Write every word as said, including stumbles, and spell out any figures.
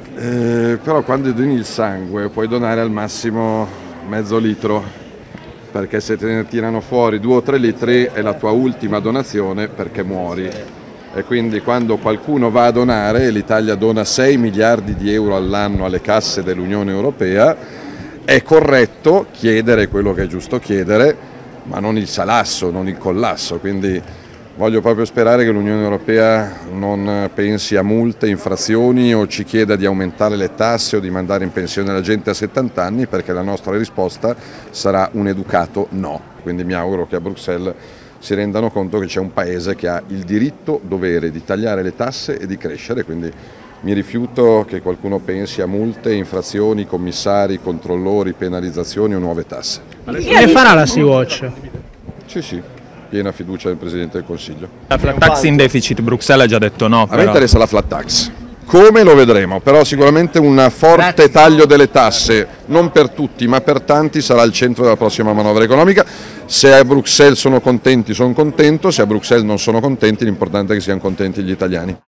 Eh, però quando doni il sangue puoi donare al massimo mezzo litro, perché se te ne tirano fuori due o tre litri è la tua ultima donazione perché muori. E quindi quando qualcuno va a donare, l'Italia dona sei miliardi di euro all'anno alle casse dell'Unione Europea, è corretto chiedere quello che è giusto chiedere, ma non il salasso, non il collasso. Quindi voglio proprio sperare che l'Unione Europea non pensi a multe, infrazioni o ci chieda di aumentare le tasse o di mandare in pensione la gente a settanta anni, perché la nostra risposta sarà un educato no. Quindi mi auguro che a Bruxelles si rendano conto che c'è un paese che ha il diritto, dovere di tagliare le tasse e di crescere, quindi mi rifiuto che qualcuno pensi a multe, infrazioni, commissari, controllori, penalizzazioni o nuove tasse. Che farà la Sea-Watch? Sì, sì, piena fiducia nel Presidente del Consiglio. La flat tax in deficit, Bruxelles ha già detto no. A me interessa la flat tax. Come lo vedremo, però sicuramente un forte taglio delle tasse, non per tutti ma per tanti, sarà il centro della prossima manovra economica. Se a Bruxelles sono contenti sono contento, se a Bruxelles non sono contenti l'importante è che siano contenti gli italiani.